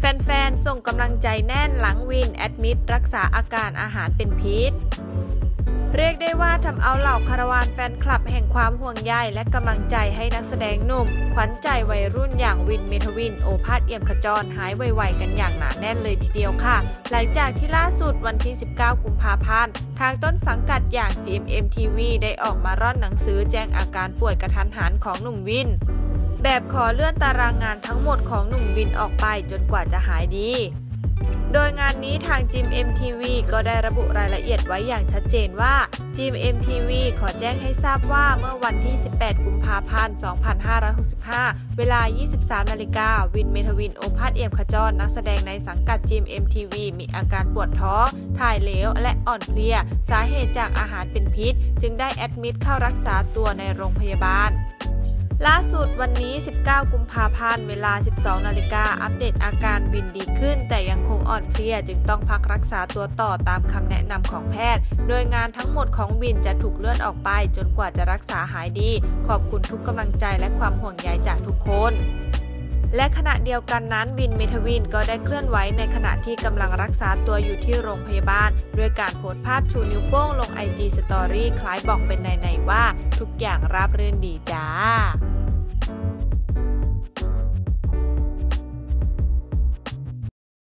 แฟนๆส่งกำลังใจแน่นหลังวินแอดมิดรักษาอาการอาหารเป็นพิษเรียกได้ว่าทำเอาเหล่าคาราวานแฟนคลับแห่งความห่วงใยและกำลังใจให้นักแสดงหนุ่มขวัญใจวัยรุ่นอย่างวินเมทวินโอภาสเอี่ยมขจรหายไวๆกันอย่างหนาแน่นเลยทีเดียวค่ะหลังจากที่ล่าสุดวันที่19กุมภาพันธ์ทางต้นสังกัดอย่าง GMMTV ได้ออกมาร่อนหนังสือแจ้งอาการป่วยกระทันหันของหนุ่มวินแบบขอเลื่อนตารางงานทั้งหมดของหนุ่มวินออกไปจนกว่าจะหายดีโดยงานนี้ทาง GMMTV ก็ได้ระบุรายละเอียดไว้อย่างชัดเจนว่า GMMTV ขอแจ้งให้ทราบว่าเมื่อวันที่18กุมภาพันธ์2565เวลา 23 นาฬิกาวินเมทวินโอภาสเอี่ยมขจรนักแสดงในสังกัด GMMTV มีอาการปวดท้องถ่ายเหลวและอ่อนเพลียสาเหตุจากอาหารเป็นพิษจึงได้แอดมิดเข้ารักษาตัวในโรงพยาบาลล่าสุดวันนี้19กุมภาพันธ์เวลา 12 นาฬิกาอัปเดตอาการวินดีขึ้นแต่ยังคงอ่อนเพลียจึงต้องพักรักษาตัวต่อตามคำแนะนำของแพทย์โดยงานทั้งหมดของวินจะถูกเลื่อนออกไปจนกว่าจะรักษาหายดีขอบคุณทุกกำลังใจและความห่วงใยจากทุกคนและขณะเดียวกันนั้นวินเมทวินก็ได้เคลื่อนไหวในขณะที่กำลังรักษาตัวอยู่ที่โรงพยาบาลด้วยการโพสต์ภาพชูนิ้วโป้งลง IG Story คล้ายบอกเป็นในๆว่าทุกอย่างราบรื่นดีจ้า